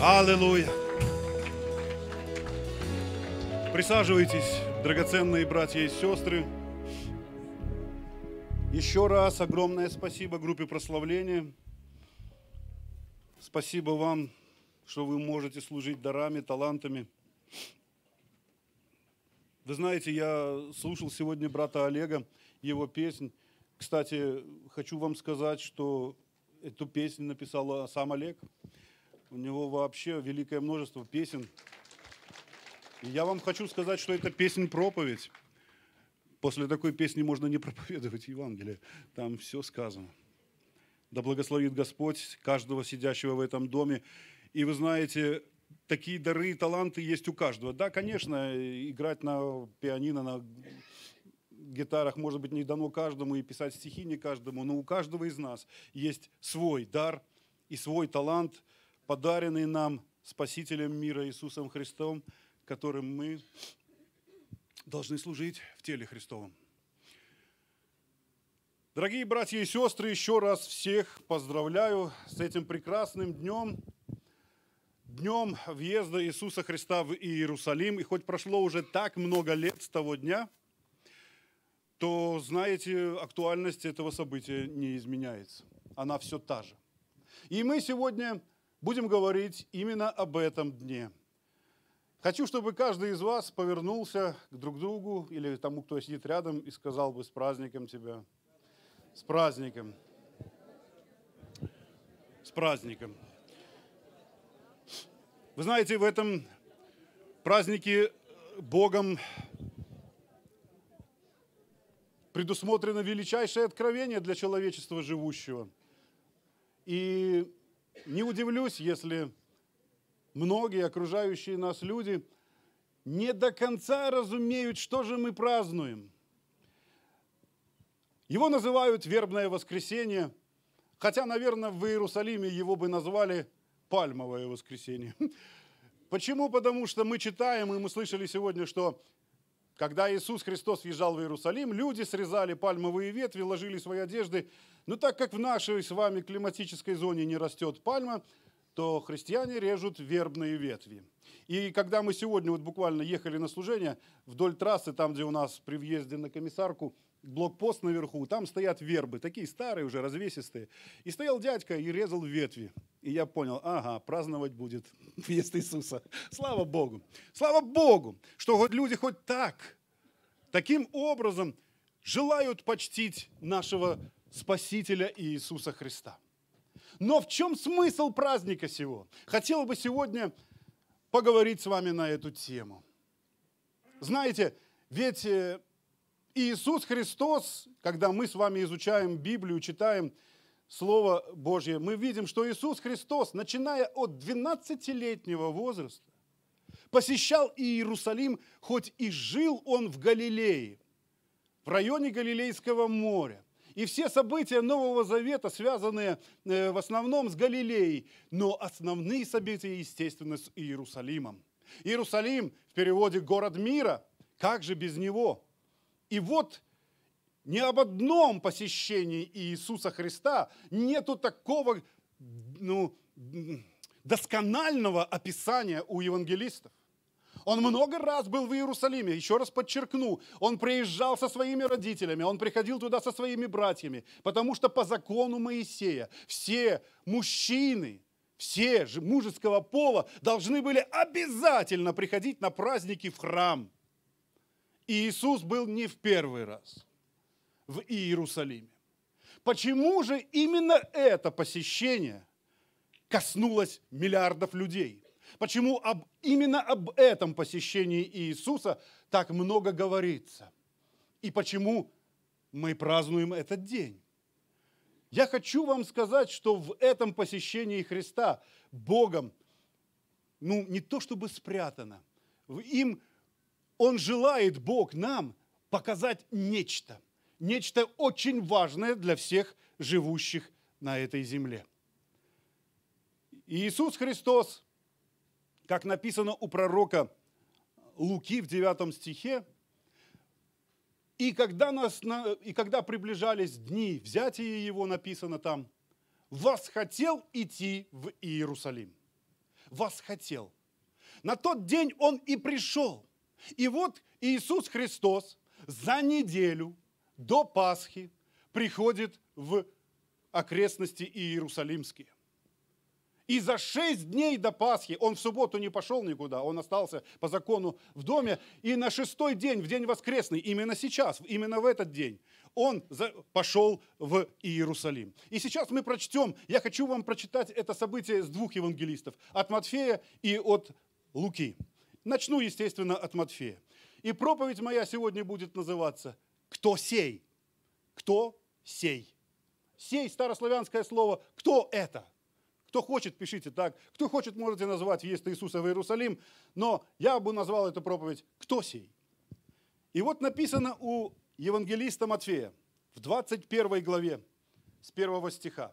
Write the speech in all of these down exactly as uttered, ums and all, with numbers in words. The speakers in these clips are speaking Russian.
Аллилуйя! Присаживайтесь, драгоценные братья и сестры. Еще раз огромное спасибо группе прославления. Спасибо вам, что вы можете служить дарами, талантами. Вы знаете, я слушал сегодня брата Олега, его песнь. Кстати, хочу вам сказать, что эту песню написал сам Олег. У него вообще великое множество песен. И я вам хочу сказать, что это песнь-проповедь. После такой песни можно не проповедовать Евангелие. Там все сказано. Да благословит Господь каждого сидящего в этом доме. И вы знаете, такие дары и таланты есть у каждого. Да, конечно, играть на пианино, на гитарах, может быть, не дано каждому, и писать стихи не каждому, но у каждого из нас есть свой дар и свой талант, подаренный нам Спасителем мира Иисусом Христом, которым мы должны служить в теле Христовом. Дорогие братья и сестры, еще раз всех поздравляю с этим прекрасным днем, днем въезда Иисуса Христа в Иерусалим. И хоть прошло уже так много лет с того дня, то, знаете, актуальность этого события не изменяется. Она все та же. И мы сегодня будем говорить именно об этом дне. Хочу, чтобы каждый из вас повернулся к друг другу или тому, кто сидит рядом, и сказал бы: с праздником тебя. С праздником. С праздником. Вы знаете, в этом празднике Богом предусмотрено величайшее откровение для человечества живущего. И не удивлюсь, если многие окружающие нас люди не до конца разумеют, что же мы празднуем. Его называют вербное воскресенье, хотя, наверное, в Иерусалиме его бы назвали пальмовое воскресенье. Почему? Потому что мы читаем, и мы слышали сегодня, что когда Иисус Христос въезжал в Иерусалим, люди срезали пальмовые ветви, ложили свои одежды. Но так как в нашей с вами климатической зоне не растет пальма, то христиане режут вербные ветви. И когда мы сегодня вот буквально ехали на служение, вдоль трассы, там, где у нас при въезде на Комиссарку, блокпост наверху, там стоят вербы, такие старые уже, развесистые. И стоял дядька и резал ветви. И я понял, ага, праздновать будет въезд Иисуса. Слава Богу! Слава Богу, что хоть люди хоть так, таким образом желают почтить нашего Спасителя Иисуса Христа. Но в чем смысл праздника сего? Хотел бы сегодня поговорить с вами на эту тему. Знаете, ведь Иисус Христос, когда мы с вами изучаем Библию, читаем Слово Божье, мы видим, что Иисус Христос, начиная от двенадцатилетнего возраста, посещал Иерусалим, хоть и жил он в Галилее, в районе Галилейского моря. И все события Нового Завета, связанные в основном с Галилеей, но основные события, естественно, с Иерусалимом. Иерусалим в переводе «город мира», как же без него? И вот ни об одном посещении Иисуса Христа нету такого ну, досконального описания у евангелистов. Он много раз был в Иерусалиме, еще раз подчеркну, он приезжал со своими родителями, он приходил туда со своими братьями, потому что по закону Моисея все мужчины, все же мужеского пола должны были обязательно приходить на праздники в храм. И Иисус был не в первый раз в Иерусалиме. Почему же именно это посещение коснулось миллиардов людей? Почему об, именно об этом посещении Иисуса так много говорится? И почему мы празднуем этот день? Я хочу вам сказать, что в этом посещении Христа Богом, ну не то чтобы спрятано, им Он желает, Бог, нам показать нечто. Нечто очень важное для всех живущих на этой земле. Иисус Христос, как написано у пророка Луки в девятом стихе, и когда, нас, и когда приближались дни взятия его, написано там, восхотел идти в Иерусалим. восхотел. На тот день Он и пришел. И вот Иисус Христос за неделю до Пасхи приходит в окрестности Иерусалимские. И за шесть дней до Пасхи, он в субботу не пошел никуда, он остался по закону в доме, и на шестой день, в день воскресный, именно сейчас, именно в этот день, он пошел в Иерусалим. И сейчас мы прочтем, я хочу вам прочитать это событие с двух евангелистов, от Матфея и от Луки. Начну, естественно, от Матфея. И проповедь моя сегодня будет называться «Кто сей?» Кто сей? Сей, старославянское слово, кто это? Кто хочет, пишите так. Кто хочет, можете назвать въезд Иисуса в Иерусалим. Но я бы назвал эту проповедь «Кто сей?». И вот написано у евангелиста Матфея в двадцать первой главе с первого стиха.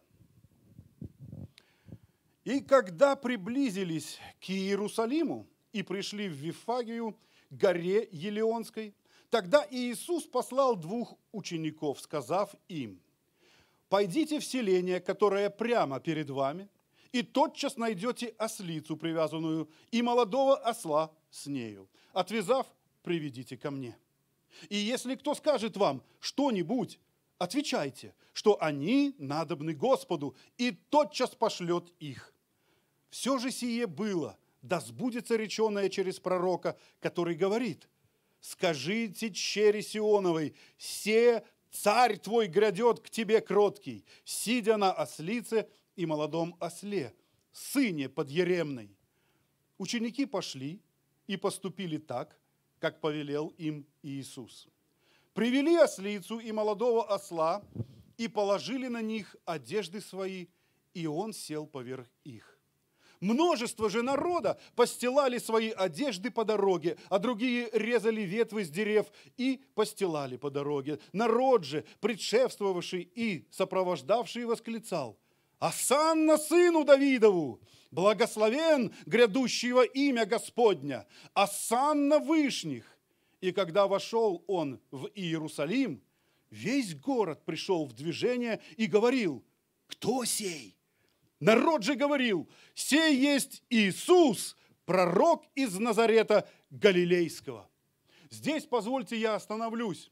«И когда приблизились к Иерусалиму и пришли в Вифагию, горе Елеонской, тогда Иисус послал двух учеников, сказав им: «Пойдите в селение, которое прямо перед вами, и тотчас найдете ослицу привязанную и молодого осла с нею. Отвязав, приведите ко мне. И если кто скажет вам что-нибудь, отвечайте, что они надобны Господу, и тотчас пошлет их. Все же сие было, да сбудется реченое через пророка, который говорит: скажите чере Сионовой, се царь твой грядет к тебе кроткий, сидя на ослице и молодом осле, сыне подъеремной». Ученики пошли и поступили так, как повелел им Иисус. Привели ослицу и молодого осла и положили на них одежды свои, и он сел поверх их. Множество же народа постилали свои одежды по дороге, а другие резали ветвы с дерев и постилали по дороге. Народ же, предшествовавший и сопровождавший, восклицал: «Осанна сыну Давидову! Благословен грядущего имя Господня! Осанна вышних!» И когда вошел он в Иерусалим, весь город пришел в движение и говорил: «Кто сей?» Народ же говорил: «Сей есть Иисус, пророк из Назарета Галилейского». Здесь, позвольте, я остановлюсь.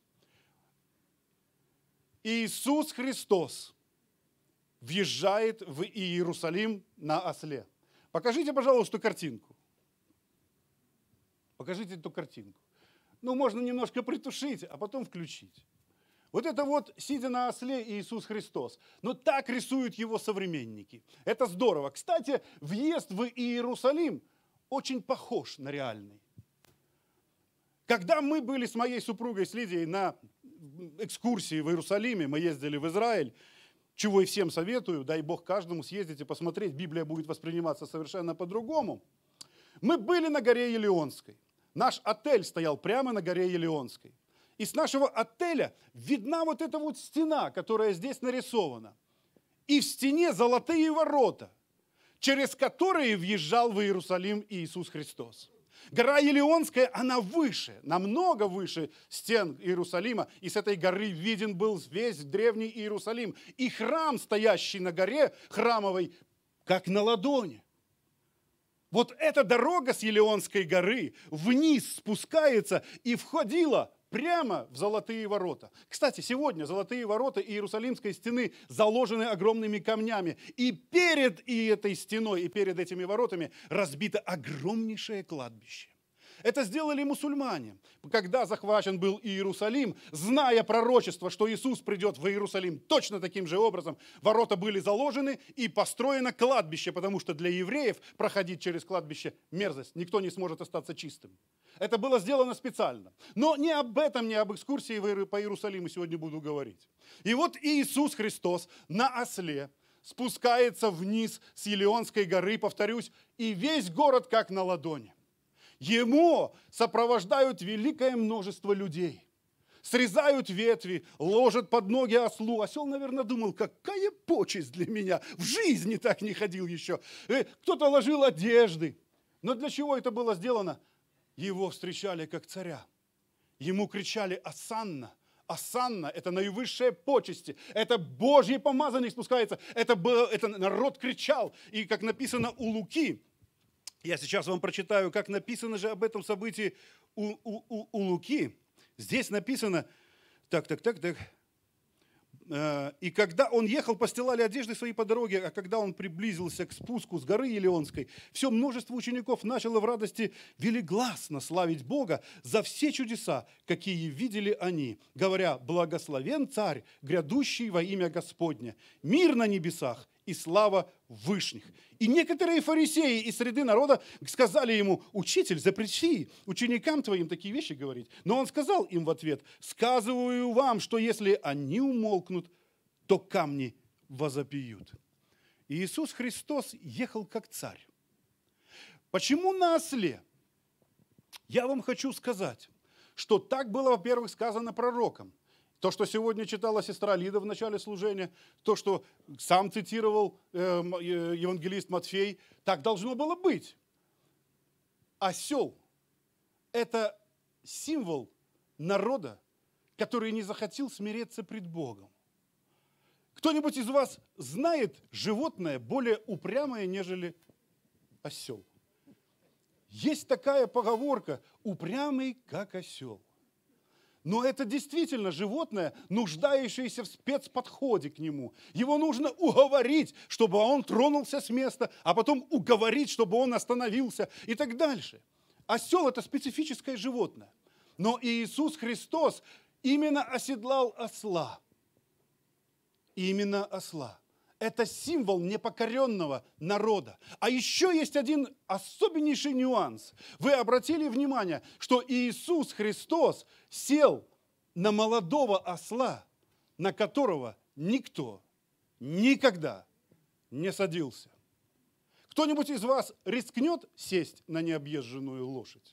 Иисус Христос въезжает в Иерусалим на осле. Покажите, пожалуйста, картинку. Покажите эту картинку. Ну, можно немножко притушить, а потом включить. Вот это вот, сидя на осле, Иисус Христос. Но так рисуют его современники. Это здорово. Кстати, въезд в Иерусалим очень похож на реальный. Когда мы были с моей супругой, с Лидией, на экскурсии в Иерусалиме, мы ездили в Израиль, чего и всем советую, дай Бог каждому съездить и посмотреть, Библия будет восприниматься совершенно по-другому. Мы были на горе Елеонской. Наш отель стоял прямо на горе Елеонской. И с нашего отеля видна вот эта вот стена, которая здесь нарисована. И в стене золотые ворота, через которые въезжал в Иерусалим Иисус Христос. Гора Елеонская, она выше, намного выше стен Иерусалима. И с этой горы виден был весь древний Иерусалим. И храм, стоящий на горе храмовой, как на ладони. Вот эта дорога с Елеонской горы вниз спускается и входила прямо в золотые ворота. Кстати, сегодня золотые ворота Иерусалимской стены заложены огромными камнями. И перед и этой стеной, и перед этими воротами разбито огромнейшее кладбище. Это сделали мусульмане. Когда захвачен был Иерусалим, зная пророчество, что Иисус придет в Иерусалим точно таким же образом, ворота были заложены и построено кладбище, потому что для евреев проходить через кладбище мерзость. Никто не сможет остаться чистым. Это было сделано специально. Но не об этом, не об экскурсии по Иерусалиму сегодня буду говорить. И вот Иисус Христос на осле спускается вниз с Елеонской горы, повторюсь, и весь город как на ладони. Ему сопровождают великое множество людей. Срезают ветви, ложат под ноги ослу. Осел, наверное, думал, какая почесть для меня. В жизни так не ходил еще. Кто-то ложил одежды. Но для чего это было сделано? Его встречали как царя. Ему кричали «Осанна». Осанна – это наивысшие почести. Это Божий помазанник спускается. Это, было, это народ кричал. И как написано у Луки, Я сейчас вам прочитаю, как написано же об этом событии у, у, у, у Луки. Здесь написано, так, так, так, так. И когда он ехал, постилали одежды свои по дороге, а когда он приблизился к спуску с горы Елеонской, все множество учеников начало в радости велигласно славить Бога за все чудеса, какие видели они, говоря: «Благословен Царь, грядущий во имя Господне, мир на небесах и слава вышних». И некоторые фарисеи из среды народа сказали ему: «Учитель, запрети ученикам твоим такие вещи говорить». Но он сказал им в ответ: «Сказываю вам, что если они умолкнут, то камни возопьют». Иисус Христос ехал как царь. Почему на осле? Я вам хочу сказать, что так было, во-первых, сказано пророком. То, что сегодня читала сестра Лида в начале служения, то, что сам цитировал э, евангелист Матфей, так должно было быть. Осел – это символ народа, который не захотел смириться пред Богом. Кто-нибудь из вас знает животное более упрямое, нежели осел? Есть такая поговорка: «упрямый, как осел». Но это действительно животное, нуждающееся в спецподходе к нему. Его нужно уговорить, чтобы он тронулся с места, а потом уговорить, чтобы он остановился и так дальше. Осел – это специфическое животное. Но Иисус Христос именно оседлал осла. Именно осла. Это символ непокоренного народа. А еще есть один особеннейший нюанс. Вы обратили внимание, что Иисус Христос сел на молодого осла, на которого никто никогда не садился. Кто-нибудь из вас рискнет сесть на необъезженную лошадь?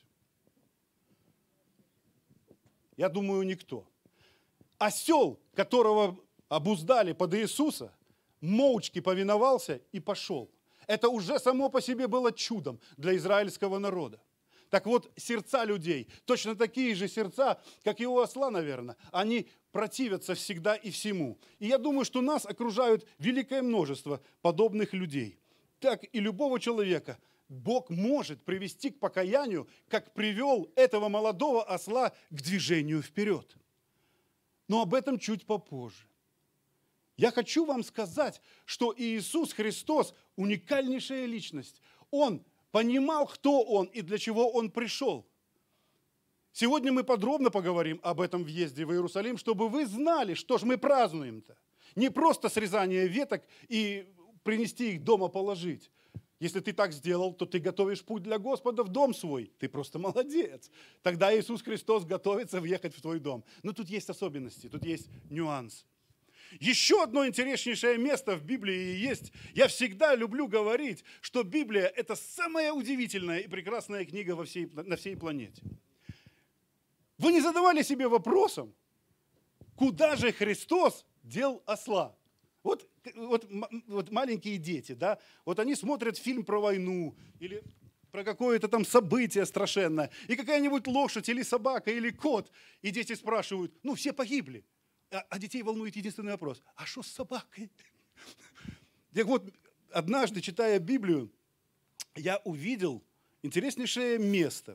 Я думаю, никто. Осел, которого обуздали под Иисуса, молчки повиновался и пошел. Это уже само по себе было чудом для израильского народа. Так вот, сердца людей, точно такие же сердца, как и у осла, наверное, они противятся всегда и всему. И я думаю, что нас окружают великое множество подобных людей. Так и любого человека Бог может привести к покаянию, как привел этого молодого осла к движению вперед. Но об этом чуть попозже. Я хочу вам сказать, что Иисус Христос – уникальнейшая личность. Он понимал, кто Он и для чего Он пришел. Сегодня мы подробно поговорим об этом въезде в Иерусалим, чтобы вы знали, что же мы празднуем-то. Не просто срезание веток и принести их дома положить. Если ты так сделал, то ты готовишь путь для Господа в дом свой. Ты просто молодец. Тогда Иисус Христос готовится въехать в твой дом. Но тут есть особенности, тут есть нюанс. Еще одно интереснейшее место в Библии есть. Я всегда люблю говорить, что Библия – это самая удивительная и прекрасная книга во всей, на всей планете. Вы не задавали себе вопросом, куда же Христос дел осла? Вот, вот, вот маленькие дети, да, вот они смотрят фильм про войну или про какое-то там событие страшенное, и какая-нибудь лошадь или собака или кот, и дети спрашивают: ну, все погибли. А детей волнует единственный вопрос: а что с собакой? Так вот, однажды, читая Библию, я увидел интереснейшее место.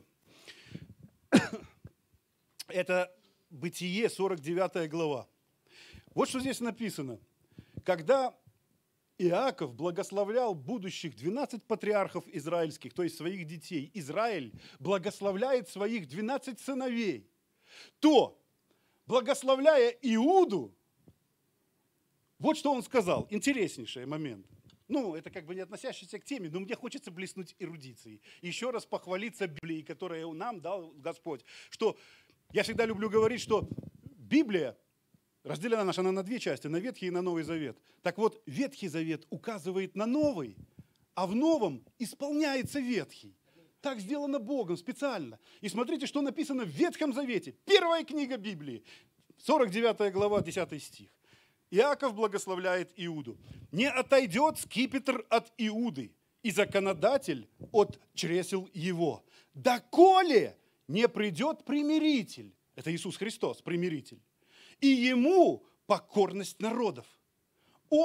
Это Бытие, сорок девятая глава. Вот что здесь написано. Когда Иаков благословлял будущих двенадцать патриархов израильских, то есть своих детей, Израиль благословляет своих двенадцать сыновей, то, благословляя Иуду, вот что он сказал. Интереснейший момент. Ну, это как бы не относящийся к теме, но мне хочется блеснуть эрудицией. Еще раз похвалиться Библией, которую нам дал Господь. Что я всегда люблю говорить, что Библия разделена наша на две части, на Ветхий и на Новый Завет. Так вот, Ветхий Завет указывает на Новый, а в Новом исполняется Ветхий. Так сделано Богом специально. И смотрите, что написано в Ветхом Завете. Первая книга Библии, сорок девятая глава, десятый стих. Иаков благословляет Иуду. «Не отойдет скипетр от Иуды, и законодатель от чресел его. Доколе не придет примиритель». Это Иисус Христос, примиритель. «И ему покорность народов. Он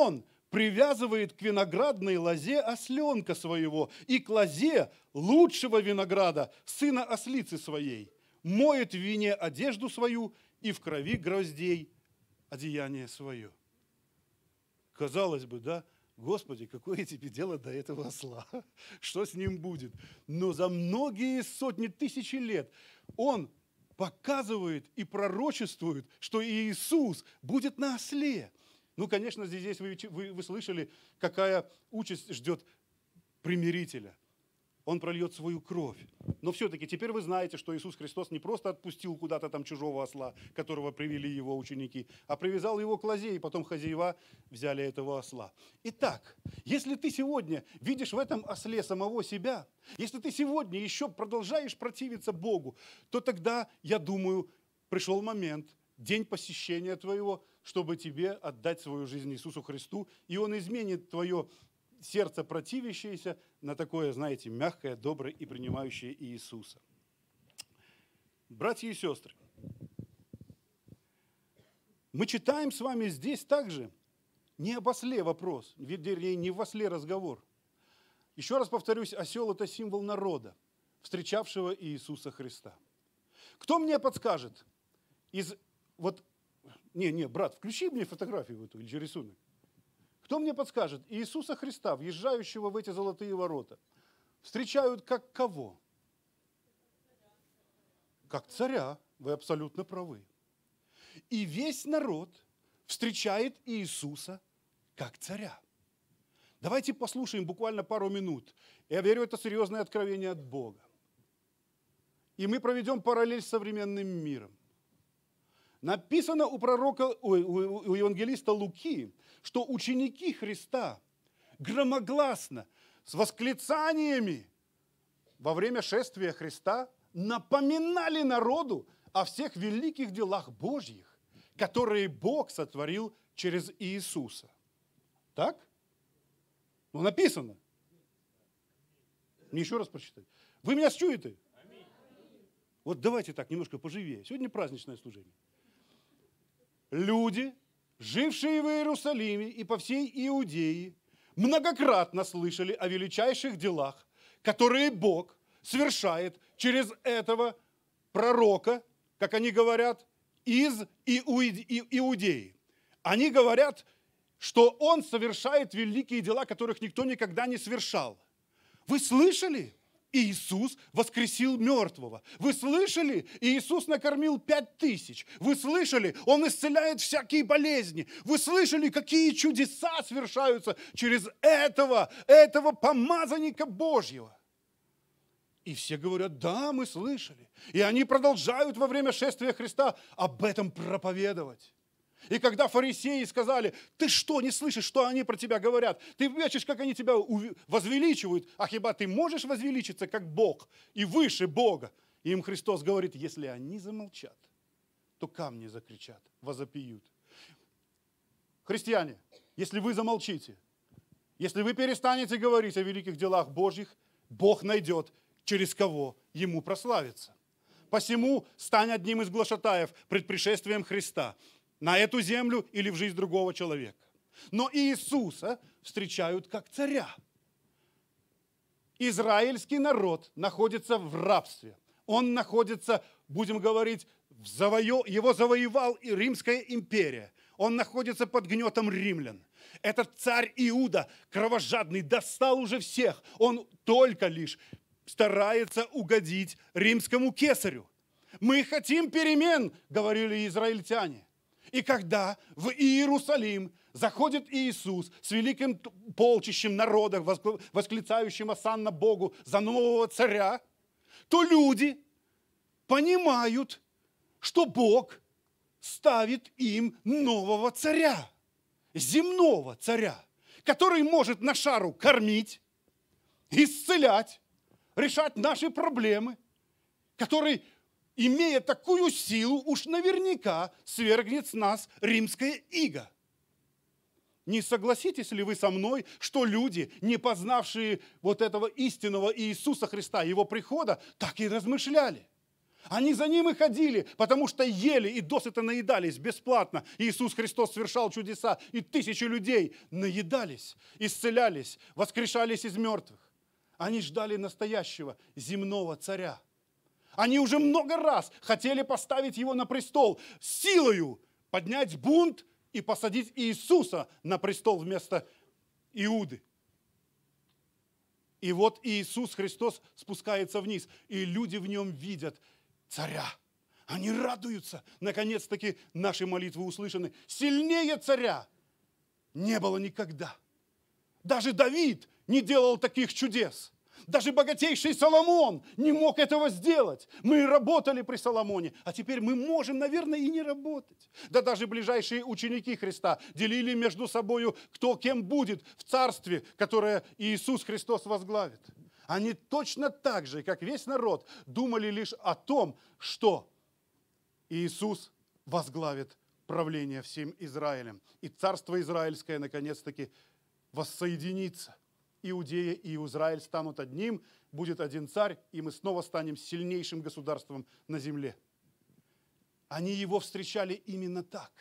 привязывает к виноградной лозе осленка своего, и к лозе лучшего винограда сына ослицы своей, моет в вине одежду свою и в крови гроздей одеяние свое». Казалось бы, да, Господи, какое тебе дело до этого осла? Что с ним будет? Но за многие сотни тысяч лет он показывает и пророчествует, что Иисус будет на осле. Ну, конечно, здесь вы, вы, вы слышали, какая участь ждет примирителя. Он прольет свою кровь. Но все-таки теперь вы знаете, что Иисус Христос не просто отпустил куда-то там чужого осла, которого привели его ученики, а привязал его к лозе, и потом хозяева взяли этого осла. Итак, если ты сегодня видишь в этом осле самого себя, если ты сегодня еще продолжаешь противиться Богу, то тогда, я думаю, пришел момент, день посещения твоего, чтобы тебе отдать свою жизнь Иисусу Христу, и Он изменит твое сердце противящееся на такое, знаете, мягкое, доброе и принимающее Иисуса. Братья и сестры, мы читаем с вами здесь также не об осле вопрос, вернее, не в осле разговор. Еще раз повторюсь, осел – это символ народа, встречавшего Иисуса Христа. Кто мне подскажет из вот, не, не, брат, включи мне фотографию эту или рисунок. Кто мне подскажет, Иисуса Христа, въезжающего в эти золотые ворота, встречают как кого? Как царя, вы абсолютно правы. И весь народ встречает Иисуса как царя. Давайте послушаем буквально пару минут. Я верю, это серьезное откровение от Бога. И мы проведем параллель с современным миром. Написано у пророка, ой, у евангелиста Луки, что ученики Христа громогласно, с восклицаниями во время шествия Христа напоминали народу о всех великих делах Божьих, которые Бог сотворил через Иисуса. Так? Ну, написано. Мне еще раз прочитать. Вы меня чуете? Вот давайте так, немножко поживее. Сегодня праздничное служение. Люди, жившие в Иерусалиме и по всей Иудее, многократно слышали о величайших делах, которые Бог совершает через этого пророка, как они говорят, из Иудеи. Они говорят, что он совершает великие дела, которых никто никогда не совершал. Вы слышали? Иисус воскресил мертвого. Вы слышали? Иисус накормил пять тысяч. Вы слышали? Он исцеляет всякие болезни. Вы слышали, какие чудеса совершаются через этого, этого помазанника Божьего? И все говорят, да, мы слышали. И они продолжают во время шествия Христа об этом проповедовать. И когда фарисеи сказали, ты что, не слышишь, что они про тебя говорят? Ты видишь, как они тебя возвеличивают, а хиба ты можешь возвеличиться, как Бог и выше Бога? И им Христос говорит, если они замолчат, то камни закричат, возопьют. Христиане, если вы замолчите, если вы перестанете говорить о великих делах Божьих, Бог найдет, через кого ему прославиться. Посему стань одним из глашатаев пред пришествием Христа на эту землю или в жизнь другого человека. Но Иисуса встречают как царя. Израильский народ находится в рабстве. Он находится, будем говорить, в заво... его завоевал и Римская империя. Он находится под гнетом римлян. Этот царь Иуда, кровожадный, достал уже всех. Он только лишь старается угодить римскому кесарю. Мы хотим перемен, говорили израильтяне. И когда в Иерусалим заходит Иисус с великим полчищем народа, восклицающим осанна Богу за нового царя, то люди понимают, что Бог ставит им нового царя, земного царя, который может на шару кормить, исцелять, решать наши проблемы, который, имея такую силу, уж наверняка свергнет с нас римское иго. Не согласитесь ли вы со мной, что люди, не познавшие вот этого истинного Иисуса Христа, Его прихода, так и размышляли? Они за ним и ходили, потому что ели и досыта наедались бесплатно. Иисус Христос совершал чудеса, и тысячи людей наедались, исцелялись, воскрешались из мертвых. Они ждали настоящего земного царя. Они уже много раз хотели поставить его на престол, силою поднять бунт и посадить Иисуса на престол вместо Иуды. И вот Иисус Христос спускается вниз, и люди в нем видят царя. Они радуются. Наконец-таки наши молитвы услышаны. Сильнее царя не было никогда. Даже Давид не делал таких чудес. Даже богатейший Соломон не мог этого сделать. Мы работали при Соломоне, а теперь мы можем, наверное, и не работать. Да даже ближайшие ученики Христа делили между собою, кто кем будет в царстве, которое Иисус Христос возглавит. Они точно так же, как весь народ, думали лишь о том, что Иисус возглавит правление всем Израилем. И царство израильское наконец-таки воссоединится. Иудея и Израиль станут одним, будет один царь, и мы снова станем сильнейшим государством на земле. Они его встречали именно так.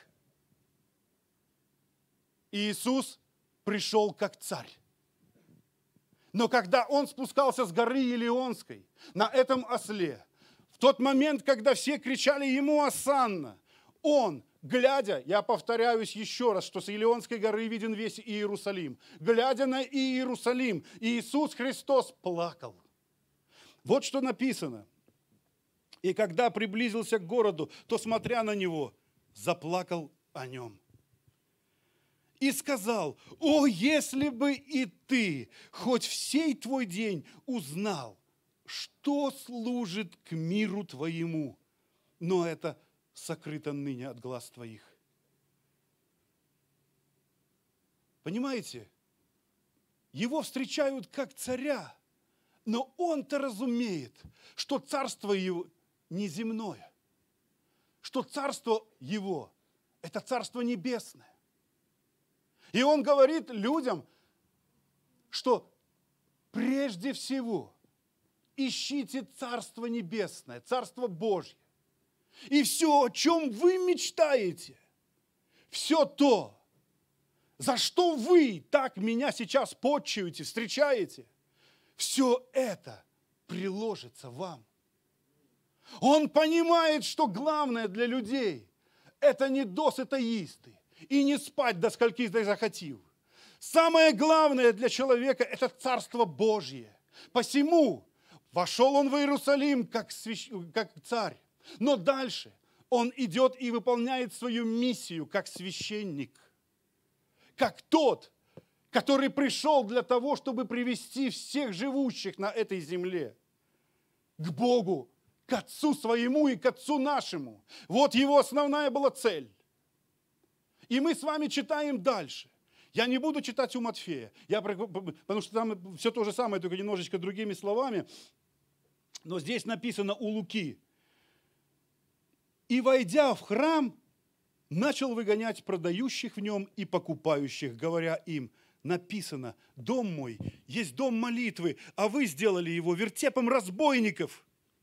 Иисус пришел как царь. Но когда он спускался с горы Елеонской на этом осле, в тот момент, когда все кричали ему «Осанна», он, глядя, я повторяюсь еще раз, что с Елеонской горы виден весь Иерусалим, глядя на Иерусалим, Иисус Христос плакал. Вот что написано. И когда приблизился к городу, то, смотря на него, заплакал о нем. И сказал: «О, если бы и ты хоть в сей твой день узнал, что служит к миру твоему, но это сокрыто ныне от глаз твоих». Понимаете? Его встречают как царя, но он-то разумеет, что царство его не земное, что царство его – это царство небесное. И он говорит людям, что прежде всего ищите Царство Небесное, Царство Божье. И все, о чем вы мечтаете, все то, за что вы так меня сейчас почуете, встречаете, все это приложится вам. Он понимает, что главное для людей – это не досыта исты и не спать до скольки захотел. Самое главное для человека – это Царство Божье. Посему вошел он в Иерусалим как, свящ... как царь. Но дальше он идет и выполняет свою миссию как священник. Как тот, который пришел для того, чтобы привести всех живущих на этой земле к Богу, к Отцу своему и к Отцу нашему. Вот его основная была цель. И мы с вами читаем дальше. Я не буду читать у Матфея, я, потому что там все то же самое, только немножечко другими словами. Но здесь написано у Луки. «И, войдя в храм, начал выгонять продающих в нем и покупающих, говоря им: написано, дом мой есть дом молитвы, а вы сделали его вертепом разбойников».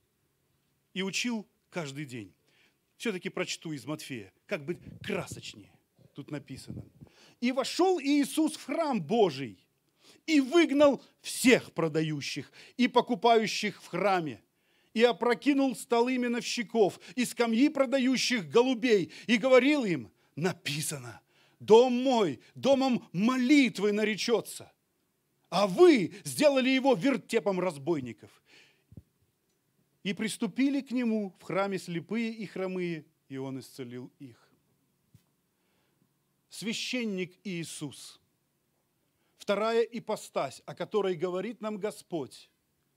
И учил каждый день. Все-таки прочту из Матфея, как бы красочнее. Тут написано. «И вошел Иисус в храм Божий, и выгнал всех продающих и покупающих в храме, и опрокинул столы миновщиков и скамьи продающих голубей, и говорил им: написано, дом мой домом молитвы наречется, а вы сделали его вертепом разбойников». И приступили к нему в храме слепые и хромые, и он исцелил их. Священник Иисус. Вторая ипостась, о которой говорит нам Господь,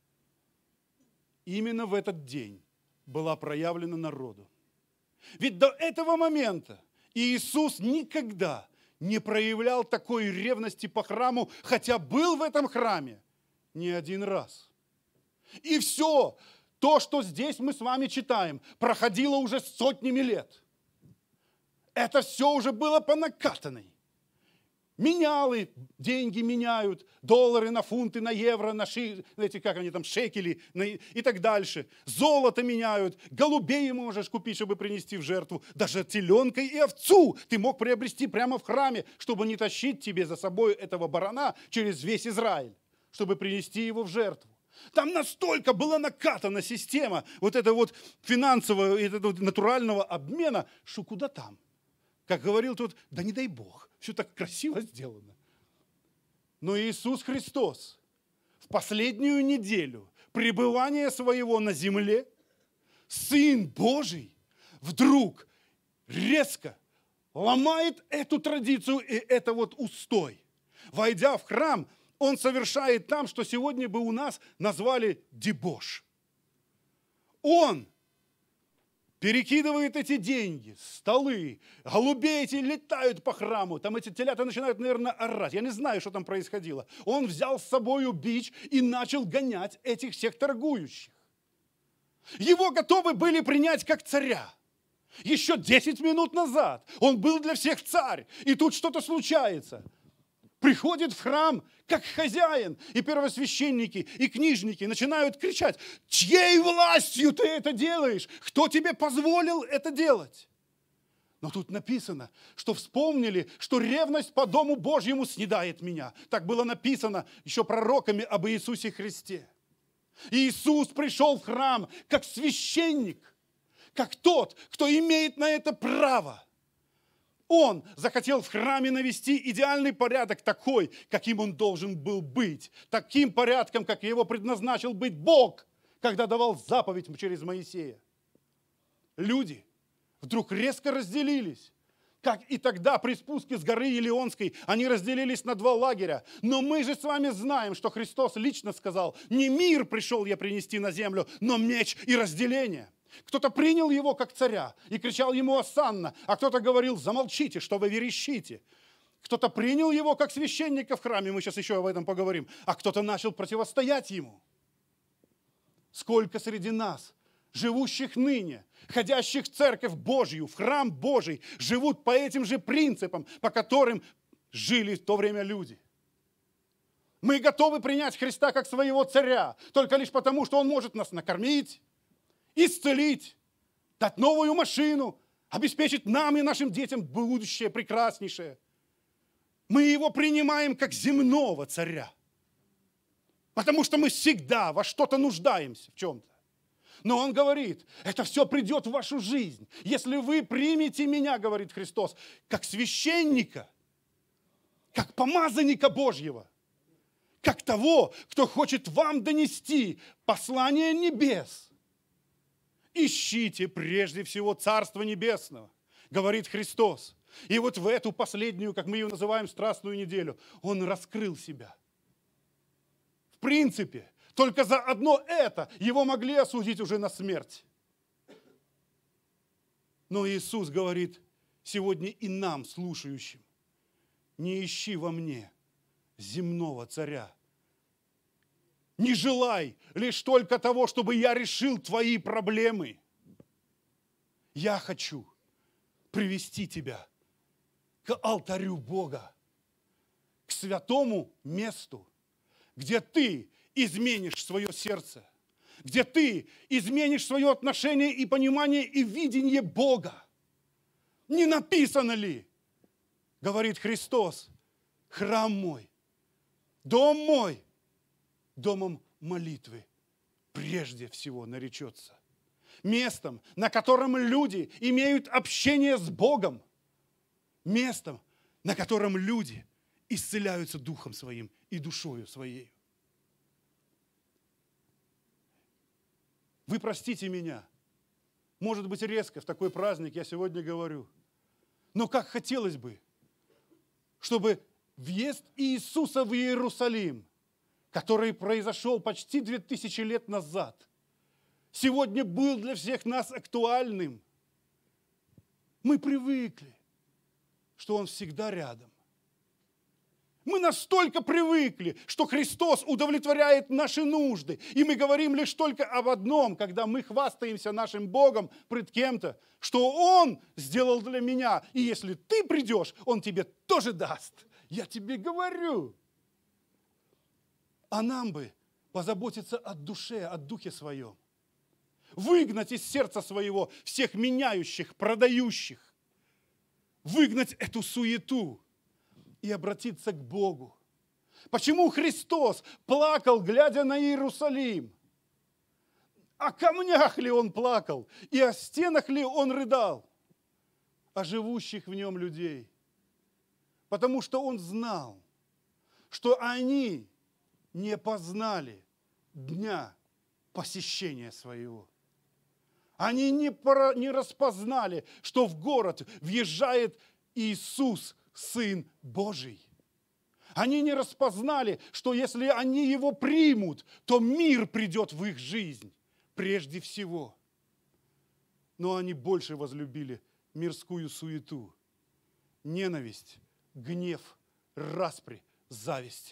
именно в этот день была проявлена народу. Ведь до этого момента Иисус никогда не проявлял такой ревности по храму, хотя был в этом храме не один раз. И все то, что здесь мы с вами читаем, проходило уже сотнями лет. Это все уже было по накатанной. Менялы деньги меняют, доллары на фунты, на евро, на ши, эти, как они там, шекели на, и так дальше. Золото меняют, голубей можешь купить, чтобы принести в жертву. Даже теленка и овцу ты мог приобрести прямо в храме, чтобы не тащить тебе за собой этого барана через весь Израиль, чтобы принести его в жертву. Там настолько была накатана система вот этого вот финансового, этого натурального обмена, что куда там. Как говорил тут, да не дай Бог, все так красиво сделано. Но Иисус Христос в последнюю неделю пребывания своего на земле, Сын Божий, вдруг резко ломает эту традицию и это вот устой. Войдя в храм, Он совершает там, что сегодня бы у нас назвали дебош. Он перекидывает эти деньги, столы, голубей эти летают по храму, там эти телята начинают, наверное, орать. Я не знаю, что там происходило. Он взял с собой бич и начал гонять этих всех торгующих. Его готовы были принять как царя. Еще десять минут назад он был для всех царь, и тут что-то случается. Приходит в храм как хозяин, и первосвященники, и книжники начинают кричать: чьей властью ты это делаешь? Кто тебе позволил это делать? Но тут написано, что вспомнили, что ревность по Дому Божьему снедает меня. Так было написано еще пророками об Иисусе Христе. И Иисус пришел в храм как священник, как тот, кто имеет на это право. Он захотел в храме навести идеальный порядок такой, каким он должен был быть. Таким порядком, как его предназначил быть Бог, когда давал заповедь через Моисея. Люди вдруг резко разделились. Как и тогда при спуске с горы Елеонской они разделились на два лагеря. Но мы же с вами знаем, что Христос лично сказал: не мир пришел я принести на землю, но меч и разделение. Кто-то принял его как царя и кричал ему «Осанна», а кто-то говорил: замолчите, что вы верещите. Кто-то принял его как священника в храме, мы сейчас еще об этом поговорим, а кто-то начал противостоять ему. Сколько среди нас, живущих ныне, ходящих в церковь Божью, в храм Божий, живут по этим же принципам, по которым жили в то время люди. Мы готовы принять Христа как своего царя, только лишь потому, что Он может нас накормить, исцелить, дать новую машину, обеспечить нам и нашим детям будущее прекраснейшее. Мы Его принимаем как земного царя, потому что мы всегда во что-то нуждаемся, в чем-то. Но Он говорит, это все придет в вашу жизнь, если вы примете меня, говорит Христос, как священника, как помазанника Божьего, как того, кто хочет вам донести послание небес. Ищите прежде всего Царство Небесного, говорит Христос. И вот в эту последнюю, как мы ее называем, страстную неделю, Он раскрыл себя. В принципе, только за одно это Его могли осудить уже на смерть. Но Иисус говорит сегодня и нам, слушающим: не ищи во мне земного царя. Не желай лишь только того, чтобы я решил твои проблемы. Я хочу привести тебя к алтарю Бога, к святому месту, где ты изменишь свое сердце, где ты изменишь свое отношение и понимание и видение Бога. Не написано ли, говорит Христос, храм мой, дом мой, домом молитвы прежде всего наречется. Местом, на котором люди имеют общение с Богом. Местом, на котором люди исцеляются духом своим и душою своей. Вы простите меня. Может быть, резко в такой праздник я сегодня говорю. Но как хотелось бы, чтобы въезд Иисуса в Иерусалим, который произошел почти две тысячи лет назад, сегодня был для всех нас актуальным. Мы привыкли, что Он всегда рядом. Мы настолько привыкли, что Христос удовлетворяет наши нужды. И мы говорим лишь только об одном, когда мы хвастаемся нашим Богом пред кем-то, что Он сделал для меня. И если ты придешь, Он тебе тоже даст. Я тебе говорю. А нам бы позаботиться о душе, о духе своем. Выгнать из сердца своего всех меняющих, продающих. Выгнать эту суету и обратиться к Богу. Почему Христос плакал, глядя на Иерусалим? О камнях ли Он плакал? И о стенах ли Он рыдал? О живущих в нем людей. Потому что Он знал, что они не познали дня посещения своего. Они не, пора, не распознали, что в город въезжает Иисус, Сын Божий. Они не распознали, что если они Его примут, то мир придет в их жизнь прежде всего. Но они больше возлюбили мирскую суету, ненависть, гнев, распри, зависть.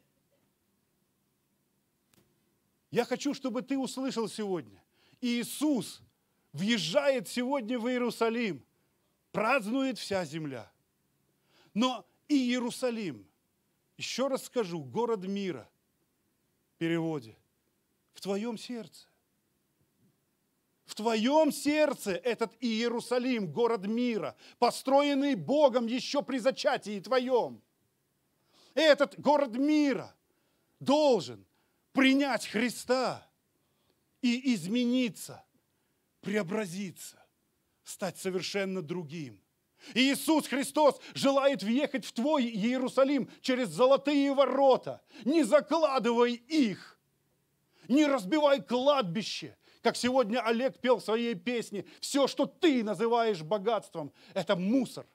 Я хочу, чтобы ты услышал сегодня. Иисус въезжает сегодня в Иерусалим, празднует вся земля. Но и Иерусалим, еще раз скажу, город мира, в переводе, в твоем сердце. В твоем сердце этот Иерусалим, город мира, построенный Богом еще при зачатии твоем. Этот город мира должен принять Христа и измениться, преобразиться, стать совершенно другим. И Иисус Христос желает въехать в твой Иерусалим через золотые ворота. Не закладывай их, не разбивай кладбище. Как сегодня Олег пел в своей песне, все, что ты называешь богатством, это мусор.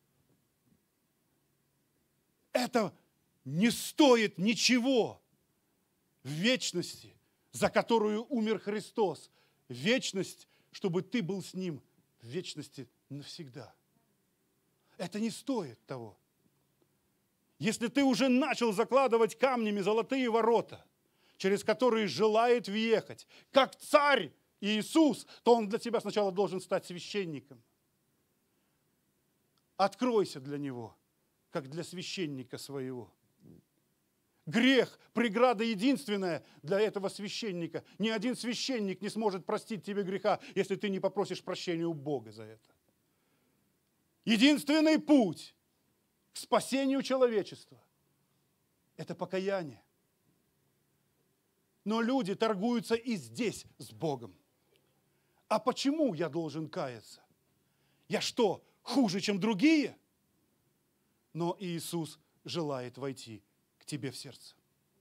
Это не стоит ничего в вечности, за которую умер Христос. Вечность, чтобы ты был с Ним в вечности навсегда. Это не стоит того. Если ты уже начал закладывать камнями золотые ворота, через которые желает въехать, как царь Иисус, то Он для тебя сначала должен стать священником. Откройся для Него, как для священника своего. Грех, преграда единственная для этого священника. Ни один священник не сможет простить тебе греха, если ты не попросишь прощения у Бога за это. Единственный путь к спасению человечества – это покаяние. Но люди торгуются и здесь с Богом. А почему я должен каяться? Я что, хуже, чем другие? Но Иисус желает войти к тебе в сердце.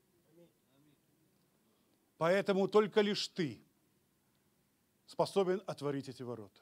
Поэтому только лишь ты способен отворить эти ворота.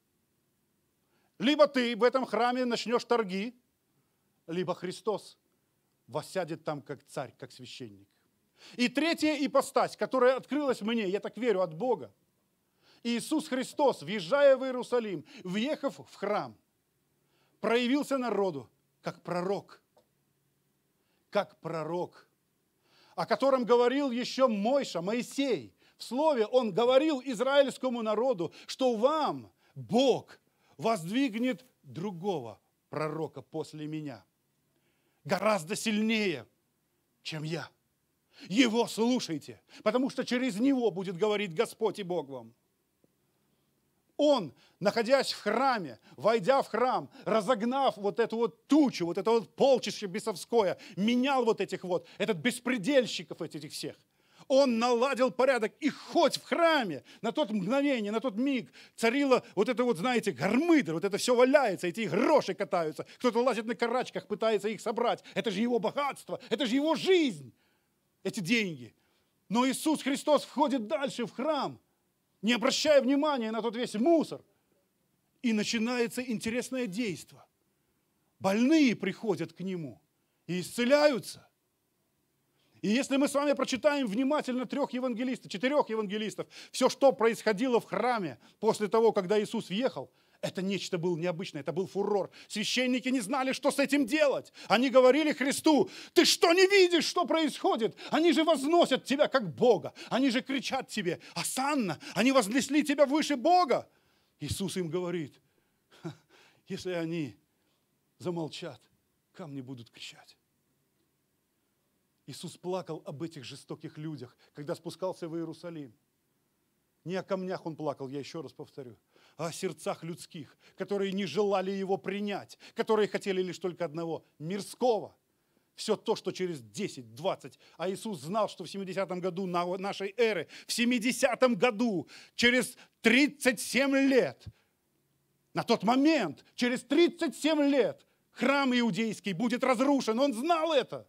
Либо ты в этом храме начнешь торги, либо Христос воссядет там как царь, как священник. И третья ипостась, которая открылась мне, я так верю, от Бога. Иисус Христос, въезжая в Иерусалим, въехав в храм, проявился народу как пророк. Как пророк, о котором говорил еще Мойша, Моисей. В слове он говорил израильскому народу, что вам Бог воздвигнет другого пророка после меня. Гораздо сильнее, чем я. Его слушайте, потому что через него будет говорить Господь и Бог вам. Он, находясь в храме, войдя в храм, разогнав вот эту вот тучу, вот это вот полчище бесовское, менял вот этих вот, этот беспредельщиков этих всех. Он наладил порядок, и хоть в храме на тот мгновение, на тот миг царила вот это вот, знаете, гармыдер, вот это все валяется, эти гроши катаются, кто-то лазит на карачках, пытается их собрать. Это же его богатство, это же его жизнь, эти деньги. Но Иисус Христос входит дальше в храм, не обращая внимания на тот весь мусор. И начинается интересное действо. Больные приходят к Нему и исцеляются. И если мы с вами прочитаем внимательно трех евангелистов, четырех евангелистов, все, что происходило в храме после того, когда Иисус въехал, это нечто было необычное, это был фурор. Священники не знали, что с этим делать. Они говорили Христу: ты что, не видишь, что происходит? Они же возносят тебя как Бога. Они же кричат тебе: осанна, они вознесли тебя выше Бога. Иисус им говорит: если они замолчат, камни будут кричать. Иисус плакал об этих жестоких людях, когда спускался в Иерусалим. Не о камнях Он плакал, я еще раз повторю, а о сердцах людских, которые не желали Его принять, которые хотели лишь только одного – мирского. Все то, что через десять, двадцать. А Иисус знал, что в семидесятом году нашей эры, в семидесятом году, через тридцать семь лет, на тот момент, через тридцать семь лет, храм иудейский будет разрушен. Он знал это.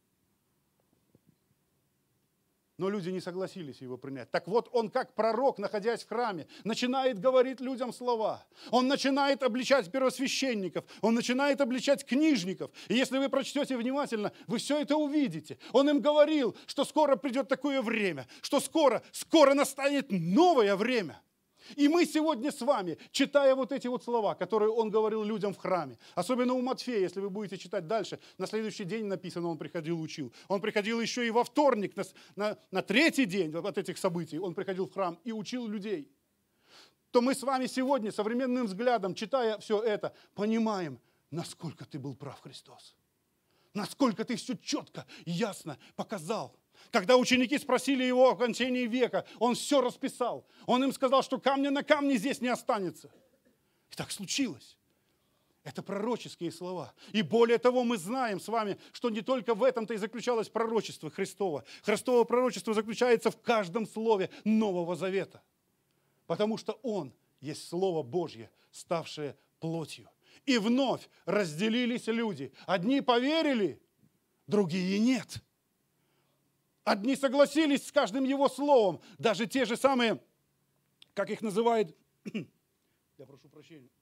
Но люди не согласились его принять. Так вот, он как пророк, находясь в храме, начинает говорить людям слова. Он начинает обличать первосвященников, он начинает обличать книжников. И если вы прочтете внимательно, вы все это увидите. Он им говорил, что скоро придет такое время, что скоро, скоро настанет новое время. И мы сегодня с вами, читая вот эти вот слова, которые он говорил людям в храме, особенно у Матфея, если вы будете читать дальше, на следующий день написано, он приходил, учил. Он приходил еще и во вторник, на, на, на третий день от этих событий, он приходил в храм и учил людей. То мы с вами сегодня современным взглядом, читая все это, понимаем, насколько ты был прав, Христос. Насколько ты все четко, ясно показал. Когда ученики спросили его о окончании века, он все расписал. Он им сказал, что камня на камне здесь не останется. И так случилось. Это пророческие слова. И более того, мы знаем с вами, что не только в этом-то и заключалось пророчество Христово. Христово пророчество заключается в каждом слове Нового Завета. Потому что Он есть Слово Божье, ставшее плотью. И вновь разделились люди. Одни поверили, другие нет. Одни согласились с каждым его словом, даже те же самые, как их называют, я прошу прощения,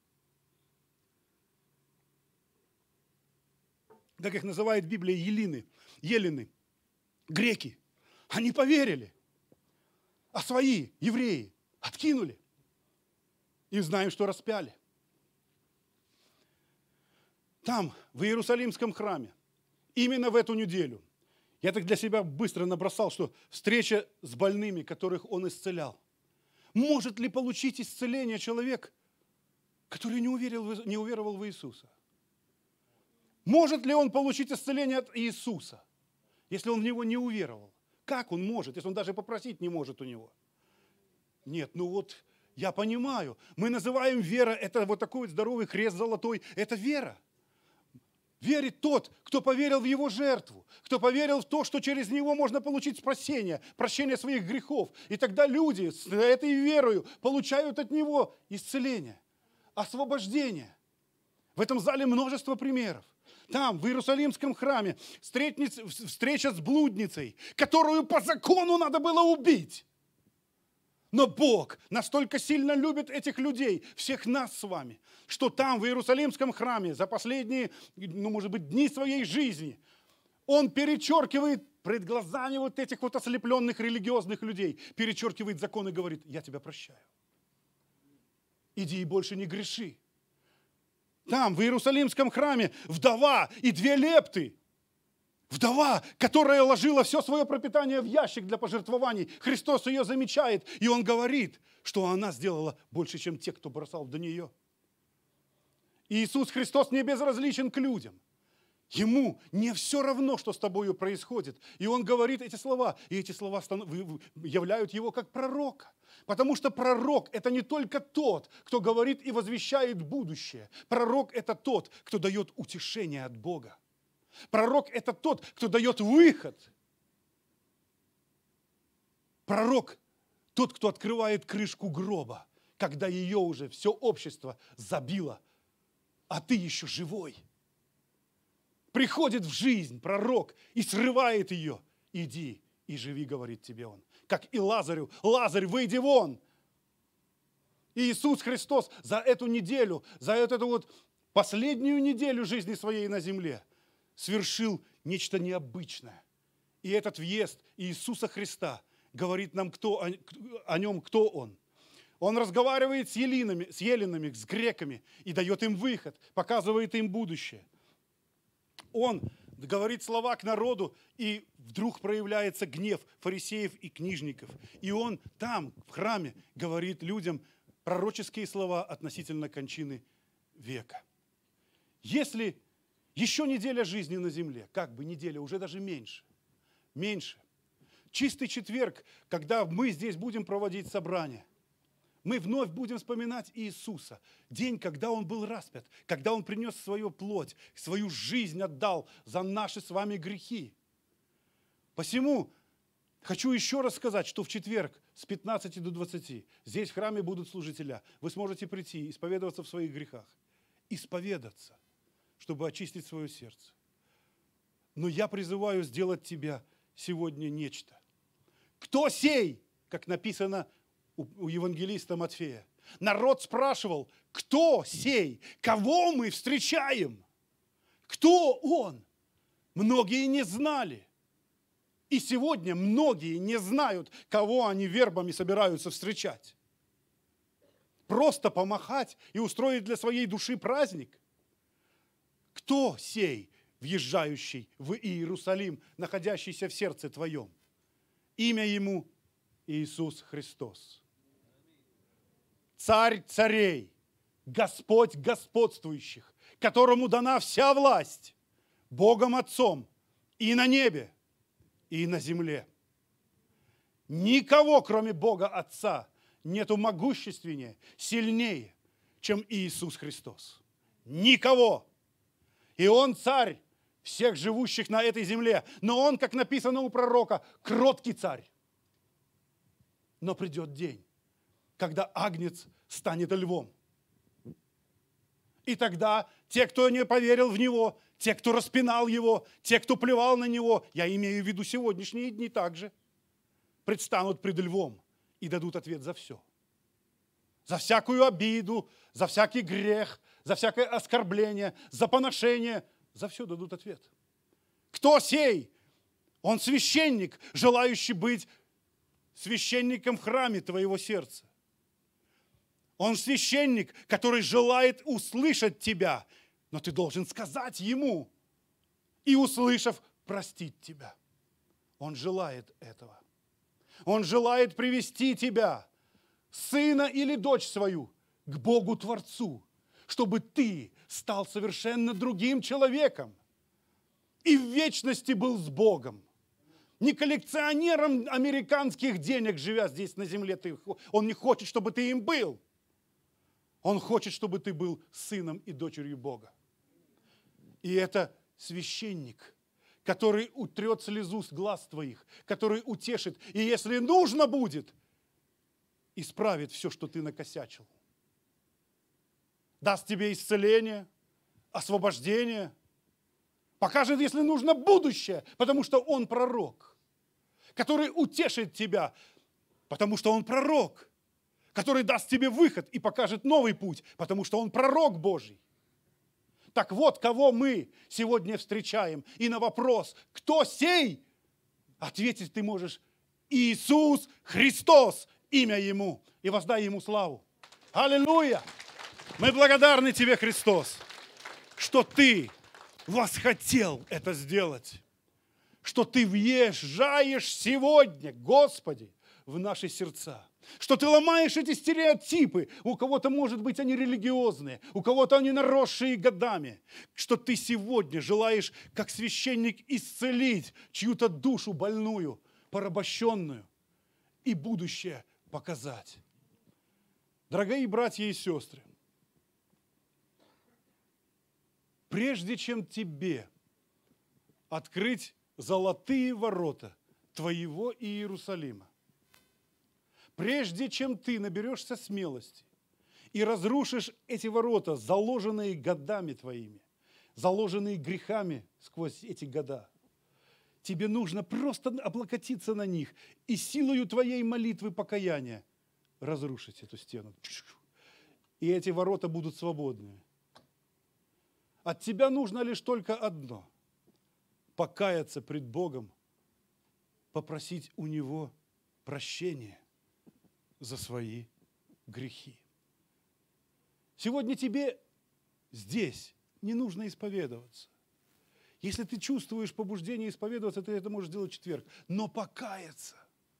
как их называет Библия, елины, елены, греки. Они поверили, а свои, евреи, откинули. И знаем, что распяли. Там, в Иерусалимском храме, именно в эту неделю, я так для себя быстро набросал, что встреча с больными, которых он исцелял. Может ли получить исцеление человек, который не уверовал, не уверовал в Иисуса? Может ли он получить исцеление от Иисуса, если он в Него не уверовал? Как он может, если он даже попросить не может у Него? Нет, ну вот я понимаю, мы называем вера, это вот такой вот здоровый крест золотой, это вера. Верит тот, кто поверил в Его жертву, кто поверил в то, что через Него можно получить спасение, прощение своих грехов. И тогда люди с этой верою получают от Него исцеление, освобождение. В этом зале множество примеров. Там, в Иерусалимском храме, встреча с блудницей, которую по закону надо было убить. Но Бог настолько сильно любит этих людей, всех нас с вами, что там, в Иерусалимском храме, за последние, ну, может быть, дни своей жизни, Он перечеркивает пред глазами вот этих вот ослепленных религиозных людей, перечеркивает закон и говорит: я тебя прощаю. Иди и больше не греши. Там, в Иерусалимском храме, вдова и две лепты. Вдова, которая ложила все свое пропитание в ящик для пожертвований. Христос ее замечает, и Он говорит, что она сделала больше, чем те, кто бросал до нее. И Иисус Христос не безразличен к людям. Ему не все равно, что с тобою происходит. И Он говорит эти слова, и эти слова являют Его как пророка. Потому что пророк – это не только тот, кто говорит и возвещает будущее. Пророк – это тот, кто дает утешение от Бога. Пророк – это тот, кто дает выход. Пророк – тот, кто открывает крышку гроба, когда ее уже все общество забило, а ты еще живой. Приходит в жизнь пророк и срывает ее. Иди и живи, говорит тебе он. Как и Лазарю: Лазарь, выйди вон. И Иисус Христос за эту неделю, за эту вот последнюю неделю жизни своей на земле свершил нечто необычное. И этот въезд Иисуса Христа говорит нам кто, о, о нем, кто Он. Он разговаривает с елинами, с еленами, с греками и дает им выход, показывает им будущее. Он говорит слова к народу, и вдруг проявляется гнев фарисеев и книжников. И он там, в храме, говорит людям пророческие слова относительно кончины века. Если Еще неделя жизни на земле. Как бы неделя, уже даже меньше. Меньше. Чистый четверг, когда мы здесь будем проводить собрание, мы вновь будем вспоминать Иисуса. День, когда Он был распят, когда Он принес свою плоть, свою жизнь отдал за наши с вами грехи. Посему хочу еще раз сказать, что в четверг с пятнадцати до двадцати здесь в храме будут служителя. Вы сможете прийти, исповедоваться в своих грехах. Исповедаться, чтобы очистить свое сердце. Но я призываю сделать тебя сегодня нечто. Кто сей, как написано у евангелиста Матфея? Народ спрашивал, кто сей? Кого мы встречаем? Кто он? Многие не знали. И сегодня многие не знают, кого они вербами собираются встречать. Просто помахать и устроить для своей души праздник? Кто сей, въезжающий в Иерусалим, находящийся в сердце твоем? Имя ему Иисус Христос. Царь царей, Господь господствующих, которому дана вся власть Богом Отцом и на небе, и на земле. Никого, кроме Бога Отца, нету могущественнее, сильнее, чем Иисус Христос. Никого. И Он царь всех живущих на этой земле. Но Он, как написано у пророка, кроткий царь. Но придет день, когда Агнец станет львом. И тогда те, кто не поверил в Него, те, кто распинал Его, те, кто плевал на Него, я имею в виду сегодняшние дни также, предстанут пред львом и дадут ответ за все. За всякую обиду, за всякий грех, за всякое оскорбление, за поношение, за все дадут ответ. Кто сей? Он священник, желающий быть священником в храме твоего сердца. Он священник, который желает услышать тебя, но ты должен сказать ему и, услышав, простить тебя. Он желает этого. Он желает привести тебя, сына или дочь свою, к Богу Творцу, чтобы ты стал совершенно другим человеком и в вечности был с Богом. Не коллекционером американских денег, живя здесь на земле, ты, он не хочет, чтобы ты им был. Он хочет, чтобы ты был сыном и дочерью Бога. И это священник, который утрет слезу с глаз твоих, который утешит, и если нужно будет, исправит все, что ты накосячил. Даст тебе исцеление, освобождение, покажет, если нужно, будущее, потому что он пророк, который утешит тебя, потому что он пророк, который даст тебе выход и покажет новый путь, потому что он пророк Божий. Так вот, кого мы сегодня встречаем. И на вопрос, кто сей, ответить ты можешь: Иисус Христос, имя Ему, и воздай Ему славу. Аллилуйя! Мы благодарны Тебе, Христос, что Ты восхотел это сделать, что Ты въезжаешь сегодня, Господи, в наши сердца. Что ты ломаешь эти стереотипы. У кого-то, может быть, они религиозные, у кого-то они наросшие годами. Что ты сегодня желаешь, как священник, исцелить чью-то душу больную, порабощенную, и будущее показать. Дорогие братья и сестры, прежде чем тебе открыть золотые ворота твоего Иерусалима, прежде чем ты наберешься смелости и разрушишь эти ворота, заложенные годами твоими, заложенные грехами сквозь эти года, тебе нужно просто облокотиться на них и силою твоей молитвы покаяния разрушить эту стену. И эти ворота будут свободны. От тебя нужно лишь только одно – покаяться пред Богом, попросить у Него прощения за свои грехи. Сегодня тебе здесь не нужно исповедоваться. Если ты чувствуешь побуждение исповедоваться, ты это можешь сделать в четверг. Но покаяться,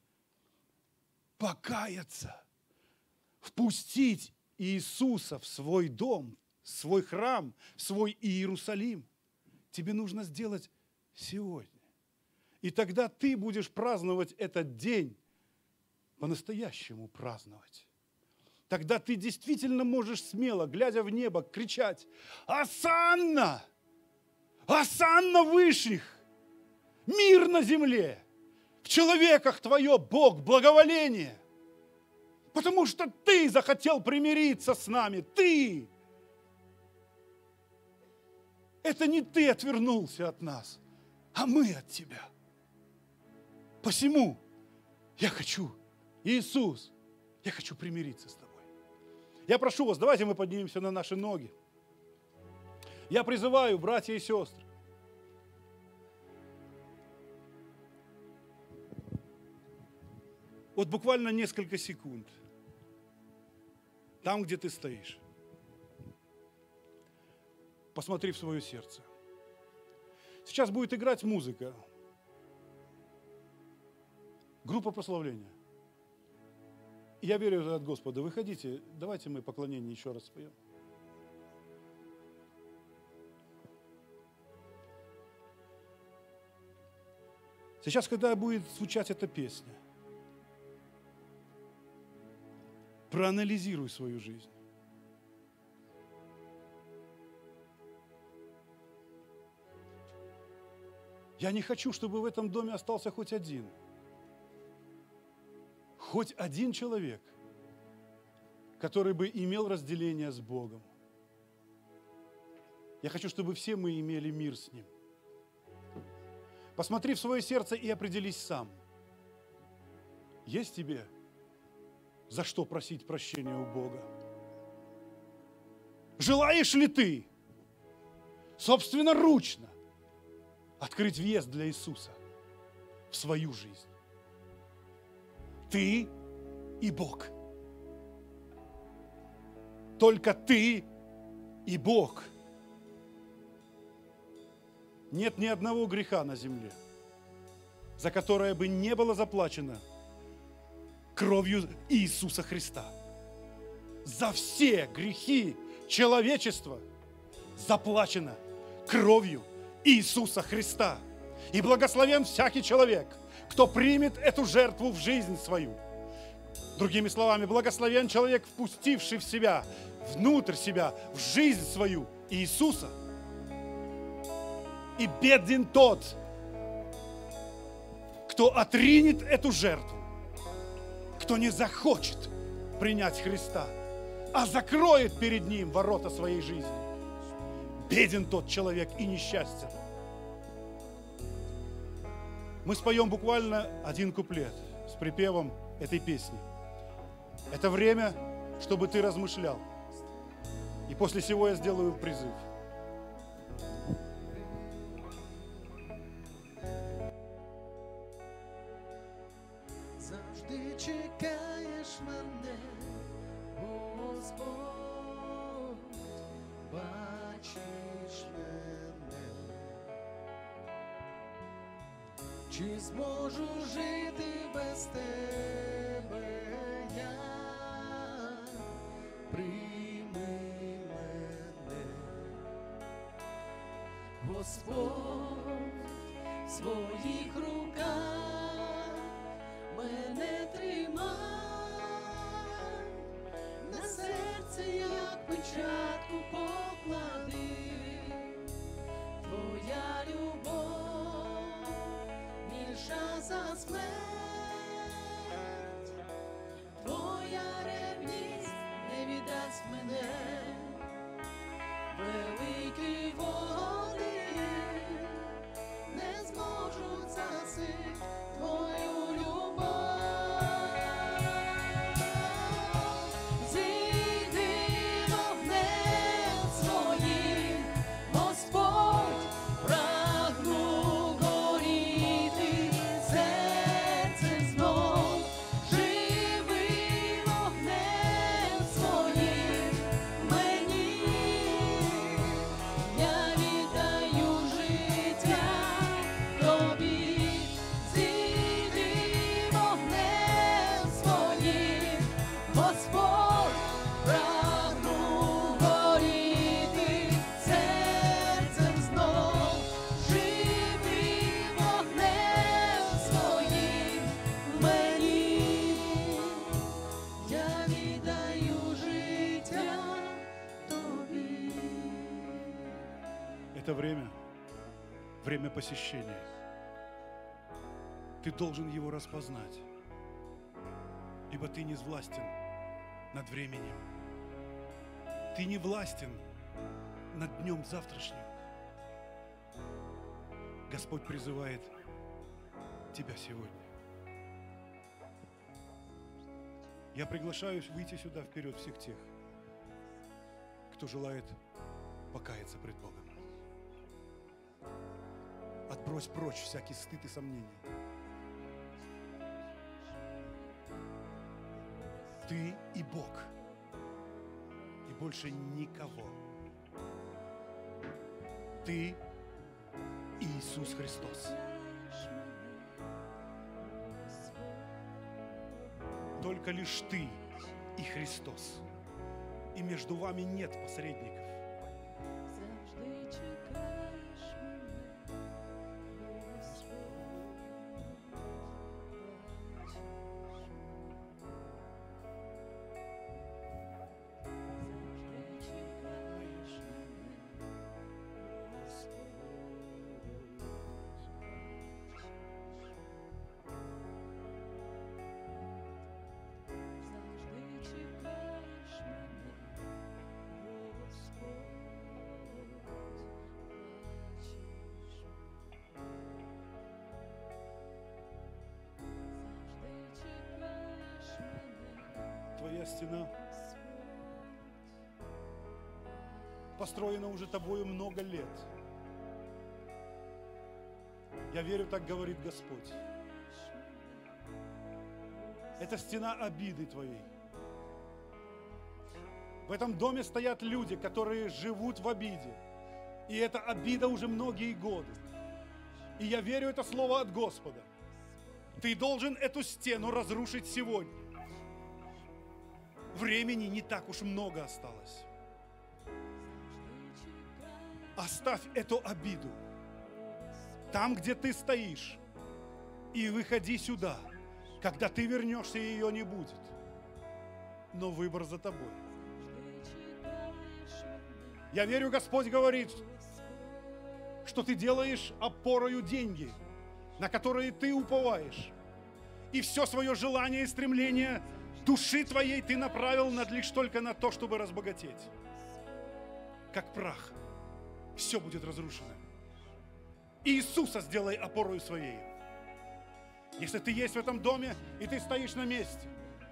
покаяться, впустить Иисуса в свой дом, в свой храм, в свой Иерусалим. тебе нужно сделать сегодня. И тогда ты будешь праздновать этот день, по-настоящему праздновать. Тогда ты действительно можешь смело, глядя в небо, кричать: «Осанна! Осанна высших! Мир на земле! В человеках Твое, Бог, благоволение! Потому что Ты захотел примириться с нами, Ты!» Это не Ты отвернулся от нас, а мы от Тебя. Посему я хочу, Иисус, я хочу примириться с Тобой. Я прошу вас, давайте мы поднимемся на наши ноги. Я призываю, братья и сестры, вот буквально несколько секунд, там, где ты стоишь, посмотри в свое сердце. Сейчас будет играть музыка. Группа прославления. Я верю от Господа. Выходите, давайте мы поклонение еще раз споем. Сейчас, когда будет звучать эта песня, проанализируй свою жизнь. Я не хочу, чтобы в этом доме остался хоть один. Хоть один человек, который бы имел разделение с Богом. Я хочу, чтобы все мы имели мир с Ним. Посмотри в свое сердце и определись сам. Есть тебе за что просить прощения у Бога? Желаешь ли ты собственноручно открыть въезд для Иисуса в свою жизнь? Ты и Бог. Только ты и Бог. Нет ни одного греха на земле, за которое бы не было заплачено кровью Иисуса Христа. За все грехи человечества заплачено кровью Иисуса Христа. И благословен всякий человек, кто примет эту жертву в жизнь свою. Другими словами, благословен человек, впустивший в себя, внутрь себя, в жизнь свою Иисуса. И беден тот, кто отринет эту жертву, кто не захочет принять Христа, а закроет перед Ним ворота своей жизни. Беден тот человек и несчастен. Мы споем буквально один куплет с припевом этой песни. Это время, чтобы ты размышлял. И после сего я сделаю призыв. Завжди чекаєш мене, Господь, бачиш мене. Чи зможу жити без тебе я? Прийми мене, Господь, в своїх руках мене тримай, на серце як печатку поклади, твоя любов більша за смерть, твоя ревність не віддасть мене, великі води не зможуть засипати. время посещения. Ты должен его распознать, ибо ты не властен над временем. Ты не властен над днем завтрашним. Господь призывает тебя сегодня. Я приглашаю выйти сюда вперед всех тех, кто желает покаяться пред Богом. Отбрось прочь всякий стыд и сомнения. Ты и Бог, и больше никого. Ты и Иисус Христос. Только лишь ты и Христос. И между вами нет посредников. Завжди чекаєш мене, Господь, бачиш. Завжди чекаєш мене, Господь, завжди чекаєш мене, Господь, бачиш. Завжди чекаєш мене, Твоя стена Господь, построена уже тобою много лет. Я верю, так говорит Господь. Это стена обиды твоей. В этом доме стоят люди, которые живут в обиде. И эта обида уже многие годы. И я верю, это слово от Господа. Ты должен эту стену разрушить сегодня. Времени не так уж много осталось. Оставь эту обиду там, где ты стоишь, и выходи сюда. Когда ты вернешься, ее не будет. Но выбор за тобой. Я верю, Господь говорит, что ты делаешь опорою деньги, на которые ты уповаешь. И все свое желание и стремление души твоей ты направил над лишь только на то, чтобы разбогатеть. Как прах. Все будет разрушено. Иисуса сделай опорою своей. Если ты есть в этом доме, и ты стоишь на месте,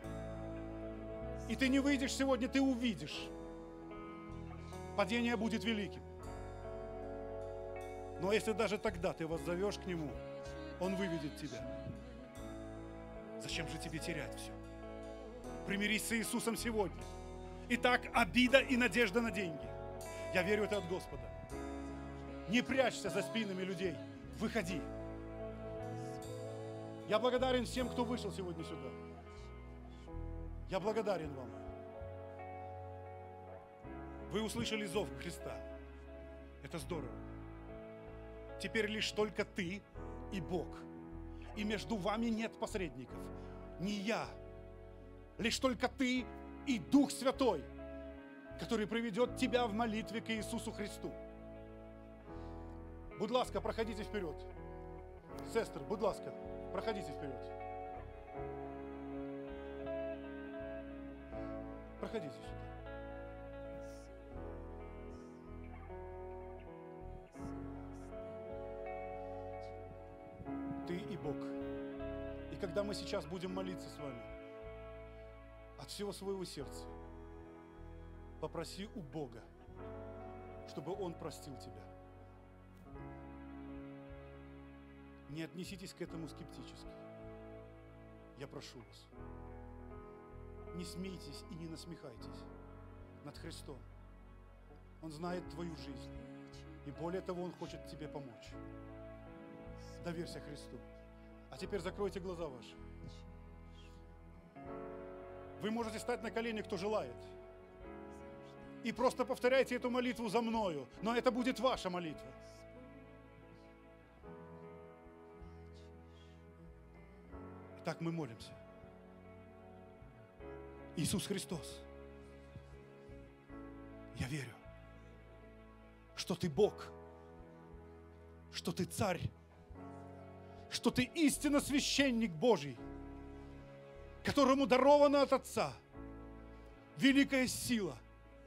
и ты не выйдешь сегодня, ты увидишь. Падение будет великим. Но если даже тогда ты воззовешь к Нему, Он выведет тебя. Зачем же тебе терять все? Примирись с Иисусом сегодня. Итак, обида и надежда на деньги. Я верю, это от Господа. Не прячься за спинами людей. Выходи. Я благодарен всем, кто вышел сегодня сюда. Я благодарен вам. Вы услышали зов Христа. Это здорово. Теперь лишь только ты и Бог. И между вами нет посредников. Не я. Лишь только ты и Дух Святой, который приведет тебя в молитве к Иисусу Христу. Будь ласка, проходите вперед. Сестри, будь ласка, проходите вперед. Проходите сюда. Ты и Бог. И когда мы сейчас будем молиться с вами, от всего своего сердца попроси у Бога, чтобы Он простил тебя. Не отнеситесь к этому скептически. Я прошу вас. Не смейтесь и не насмехайтесь над Христом. Он знает твою жизнь. И более того, Он хочет тебе помочь. Доверься Христу. А теперь закройте глаза ваши. Вы можете стать на колени, кто желает. И просто повторяйте эту молитву за мною. Но это будет ваша молитва. Так мы молимся. Иисус Христос, я верю, что Ты Бог, что Ты царь, что Ты истинно священник Божий, которому дарована от Отца великая сила.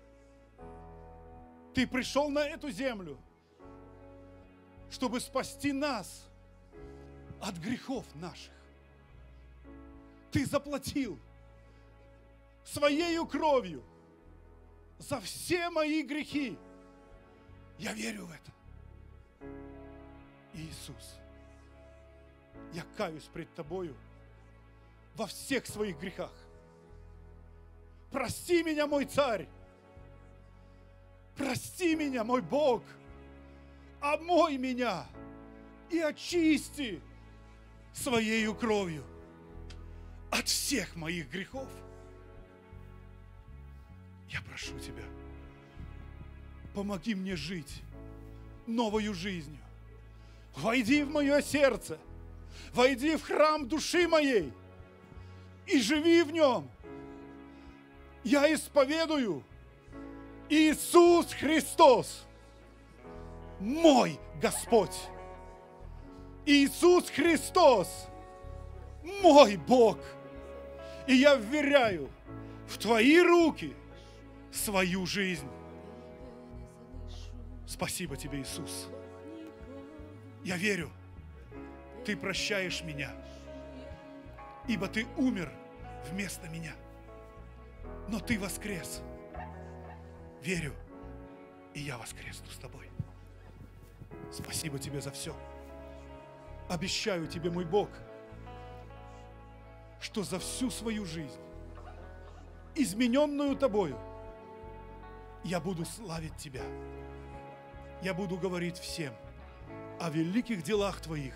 Ты пришел на эту землю, чтобы спасти нас от грехов наших. Ты заплатил Своею кровью за все мои грехи. Я верю в это. Иисус, я каюсь пред Тобою во всех своих грехах. Прости меня, мой Царь. Прости меня, мой Бог. Омой меня и очисти Своею кровью от всех моих грехов. Я прошу Тебя, помоги мне жить новою жизнью. Войди в мое сердце, войди в храм души моей и живи в нем. Я исповедую: Иисус Христос, мой Господь. Иисус Христос, мой Бог. И я вверяю в Твои руки свою жизнь. Спасибо Тебе, Иисус. Я верю, Ты прощаешь меня, ибо Ты умер вместо меня. Но Ты воскрес. Верю, и я воскресну с Тобой. Спасибо Тебе за все. Обещаю Тебе, мой Бог, что за всю свою жизнь, измененную Тобою, я буду славить Тебя. Я буду говорить всем о великих делах Твоих.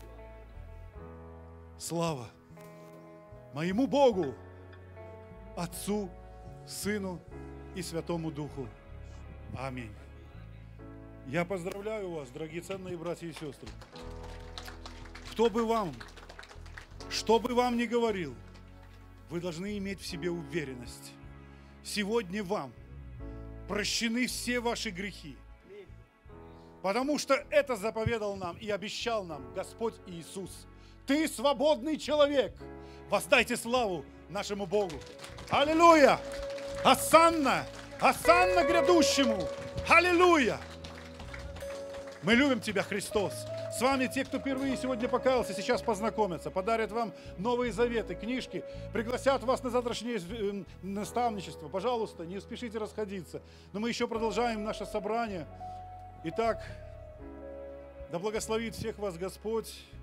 Слава моему Богу, Отцу, Сыну и Святому Духу. Аминь. Я поздравляю вас, дорогие ценные братья и сестры. Кто бы вам, что бы вам ни говорил, вы должны иметь в себе уверенность. Сегодня вам прощены все ваши грехи. Потому что это заповедал нам и обещал нам Господь Иисус. Ты свободный человек. Воздайте славу нашему Богу. Аллилуйя! Осанна! Осанна грядущему! Аллилуйя! Мы любим Тебя, Христос. С вами те, кто впервые сегодня покаялся, сейчас познакомятся, подарят вам новые заветы, книжки, пригласят вас на завтрашнее наставничество. Пожалуйста, не спешите расходиться. Но мы еще продолжаем наше собрание. Итак, да благословит всех вас Господь.